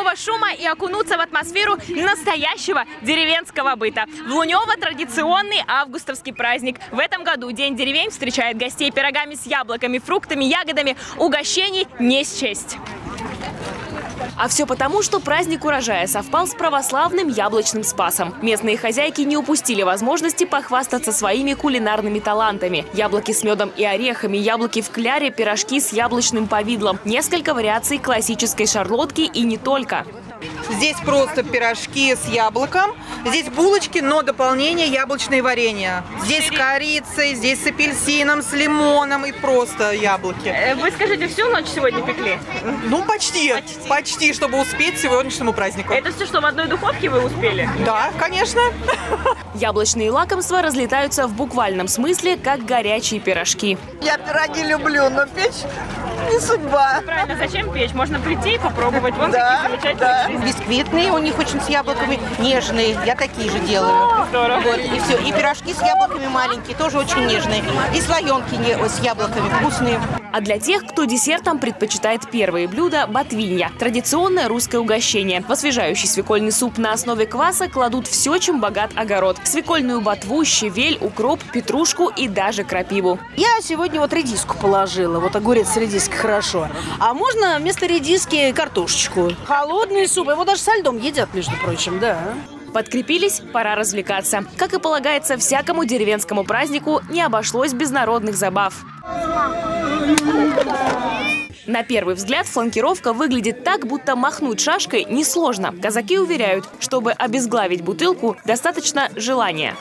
городского шума и окунуться в атмосферу настоящего деревенского быта. В Лунёво традиционный августовский праздник. В этом году День деревень встречает гостей пирогами с яблоками, фруктами, ягодами. Угощений не счесть. А все потому, что праздник урожая совпал с православным яблочным Спасом. Местные хозяйки не упустили возможности похвастаться своими кулинарными талантами. Яблоки с медом и орехами, яблоки в кляре, пирожки с яблочным повидлом. Несколько вариаций классической шарлотки и не только. Здесь просто пирожки с яблоком, здесь булочки, но дополнение яблочное варенье. Здесь с корицей, здесь с апельсином, с лимоном и просто яблоки. Вы скажите, всю ночь сегодня пекли? Ну, почти, чтобы успеть к сегодняшнему празднику. Это все, что в одной духовке вы успели? Да, конечно. Яблочные лакомства разлетаются в буквальном смысле, как горячие пирожки. Я пироги люблю, но печь не судьба. Правильно, зачем печь? Можно прийти и попробовать. Вон Да, такие замечательные. Бисквитные у них очень с яблоками, нежные. Я такие же делаю. Здорово. Вот, и все. И пирожки с яблоками маленькие, тоже очень нежные. И слоенки с яблоками вкусные. А для тех, кто десертом предпочитает первые блюда – ботвинья. Традиционное русское угощение. В освежающий свекольный суп на основе кваса кладут все, чем богат огород. Свекольную ботву, щавель, укроп, петрушку и даже крапиву. Я сегодня вот редиску положила. Вот огурец с редиской хорошо. А можно вместо редиски картошечку. Холодный суп. Его даже со льдом едят, между прочим, да. Подкрепились, пора развлекаться. Как и полагается всякому деревенскому празднику, не обошлось без народных забав. На первый взгляд фланкировка выглядит так, будто махнуть шашкой несложно. Казаки уверяют, чтобы обезглавить бутылку, достаточно желания.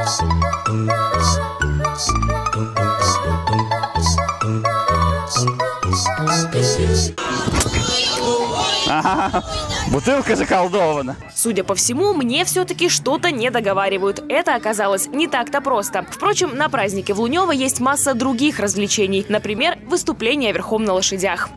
Бутылка заколдована. Судя по всему, мне все-таки что-то не договаривают. Это оказалось не так-то просто. Впрочем, на празднике в Лунёво есть масса других развлечений. Например, выступления верхом на лошадях.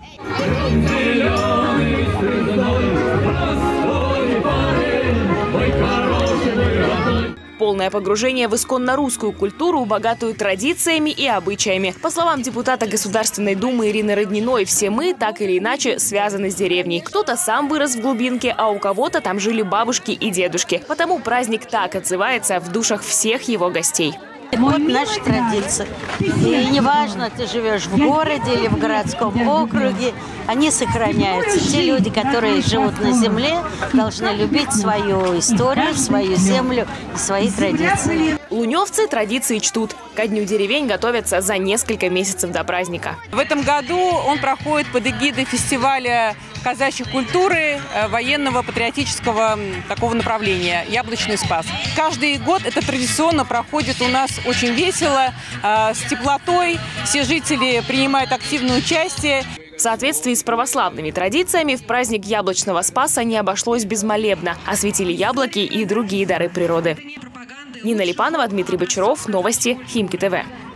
Полное погружение в исконно-русскую культуру, богатую традициями и обычаями. По словам депутата Государственной Думы Ирины Родниной, все мы так или иначе связаны с деревней. Кто-то сам вырос в глубинке, а у кого-то там жили бабушки и дедушки. Потому праздник так отзывается в душах всех его гостей. Вот наша традиция. И неважно, ты живешь в городе или в городском округе, они сохраняются. Те люди, которые живут на земле, должны любить свою историю, свою землю и свои традиции. Лунёвцы традиции чтут. Ко Дню деревень готовятся за несколько месяцев до праздника. В этом году он проходит под эгидой фестиваля казачьей культуры, военного патриотического такого направления «Яблочный Спас». Каждый год это традиционно проходит у нас очень весело, с теплотой. Все жители принимают активное участие. В соответствии с православными традициями в праздник Яблочного Спаса не обошлось безмолебно. Осветили яблоки и другие дары природы. Нина Липанова, Дмитрий Бочаров. Новости Химки ТВ.